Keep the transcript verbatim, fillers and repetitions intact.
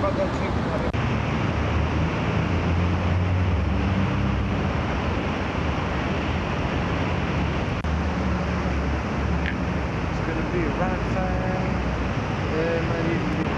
I've got two. It's gonna be a right time. Yeah, man.